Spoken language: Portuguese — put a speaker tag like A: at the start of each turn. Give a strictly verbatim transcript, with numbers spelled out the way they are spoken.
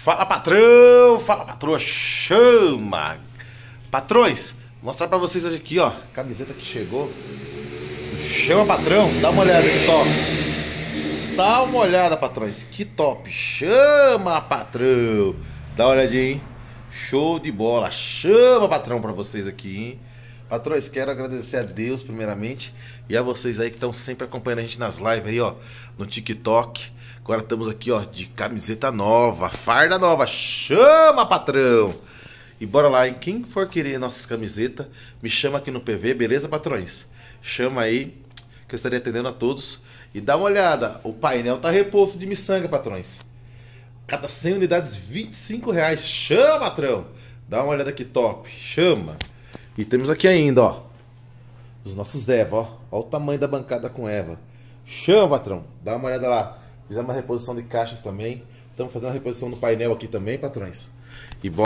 A: Fala patrão, fala patroa, chama! Patrões, vou mostrar pra vocês hoje aqui, ó, camiseta que chegou. Chama patrão, dá uma olhada que top. Dá uma olhada, patrões, que top. Chama patrão. Dá uma olhadinha, hein? Show de bola. Chama patrão pra vocês aqui, hein? Patrões, quero agradecer a Deus primeiramente e a vocês aí que estão sempre acompanhando a gente nas lives aí, ó, no TikTok. Agora estamos aqui, ó, de camiseta nova, farda nova. Chama patrão. E bora lá, hein? Quem for querer nossas camisetas, me chama aqui no P V, beleza, patrões? Chama aí, que eu estarei atendendo a todos. E dá uma olhada, o painel tá reposto de miçanga, patrões. Cada cem unidades, vinte e cinco reais. Chama, patrão. Dá uma olhada que top. Chama. E temos aqui ainda, ó, os nossos Eva, ó. Ó o tamanho da bancada com Eva. Chama, patrão. Dá uma olhada lá. Fizemos uma reposição de caixas também. Estamos fazendo a reposição do painel aqui também, patrões. E bora.